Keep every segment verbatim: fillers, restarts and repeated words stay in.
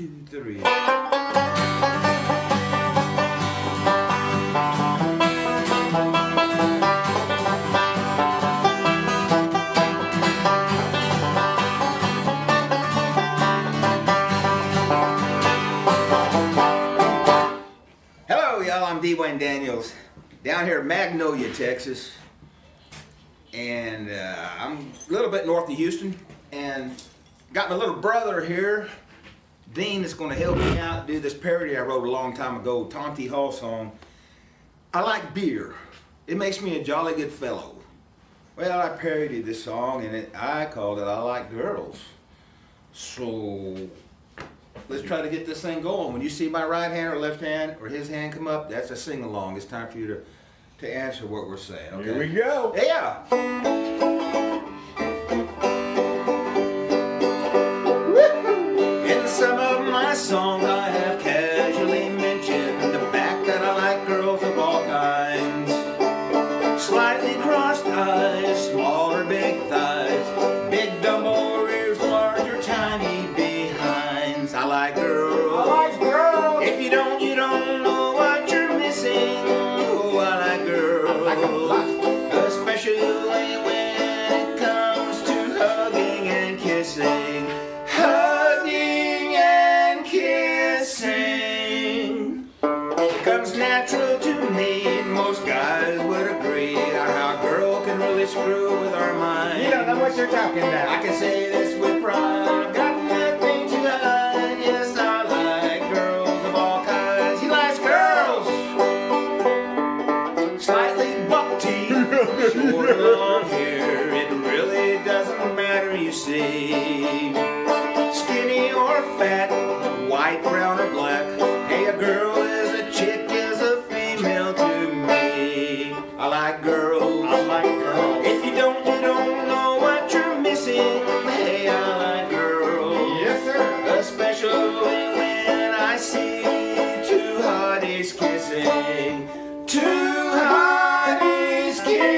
two, three. Hello, y'all. I'm D. Wayne Daniels, down here in Magnolia, Texas, and uh, I'm a little bit north of Houston, and got my little brother here, Dean, that's going to help me out do this parody I wrote a long time ago, Tonty Hall song. I like beer. It makes me a jolly good fellow. Well, I parodied this song, and it, I called it I Like Girls. So let's try to get this thing going. When you see my right hand or left hand or his hand come up, that's a sing-along. It's time for you to, to answer what we're saying, okay? Here we go. Yeah. In some of my songs I have casually mentioned the fact that I like girls of all kinds. Slightly crossed eyes, small or big thighs, big dumb ears, large or tiny behinds. I like girls. I like girls. If you don't, you don't know what you're missing. Oh, I like girls. I like them a lot. Especially when it comes to hugging and kissing. Hugging and kissing. It comes natural to me. Most guys would agree how a girl can really screw with our mind. You don't know what you're talking about. I can say this with pride. I've got nothing to hide. Yes, I like girls of all kinds. He likes girls. Slightly buck teeth, short or long hair. It really doesn't matter, you see. Skinny or fat, white, brown, or black. Hey, a girl is a chick, is a female to me. I like girls. I like girls. If you don't, you don't know what you're missing. Hey, I like girls. Yes, sir. Especially when I see two hotties kissing. Two hotties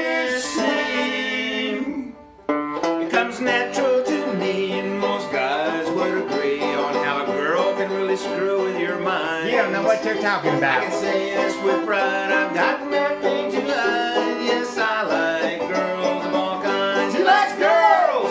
kissing. It comes natural to me, and most guys would agree on how a girl can really screw with your mind. You don't know what you're talking I about. can say this with pride, I've got nothing to hide. Yes, I like girls of all kinds. He likes girls!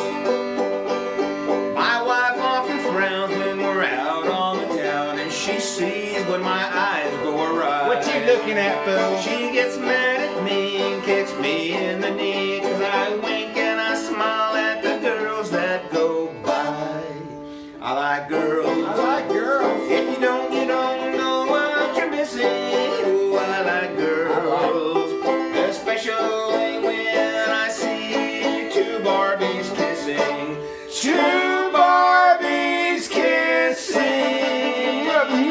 My wife often frowns when we're out on the town, and she sees when my eyes go awry. What you looking at, fool? She gets mad at me and kicks me in the knee, 'cause I wink and I smile at the girls that go by. I like girls. I like girls. If you don't, you don't know what you're missing. Oh, I like girls. Especially when I see two Barbies kissing. Two Barbies kissing.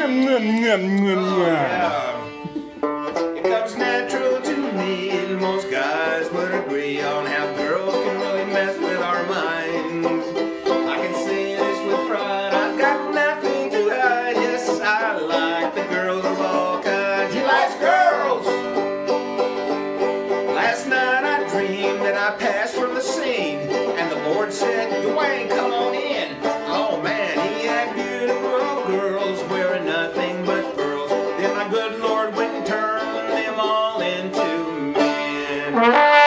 Yeah. It comes natural to me, and most guys would agree on how girls can really mess with our minds. I can say this with pride, I've got nothing to hide. Yes, I like the girls of all kinds. He likes girls. Last night I dreamed that I passed from the scene, and the Lord said, Dwayne, come on in. Oh man, he had beautiful girls wearing nothing but pearls. Then my good Lord went and turned them all into men.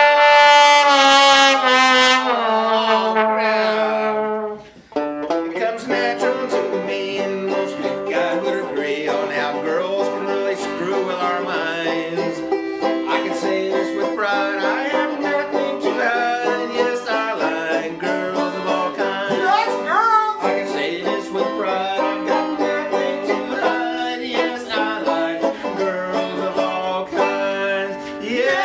It comes natural to me, and most guys would agree on how girls can really screw with our minds. I can say this with pride, I have nothing to hide. Yes, I like girls of all kinds. He likes girls. I can say this with pride, I've got nothing to hide. Yes, I like girls of all kinds. Yeah.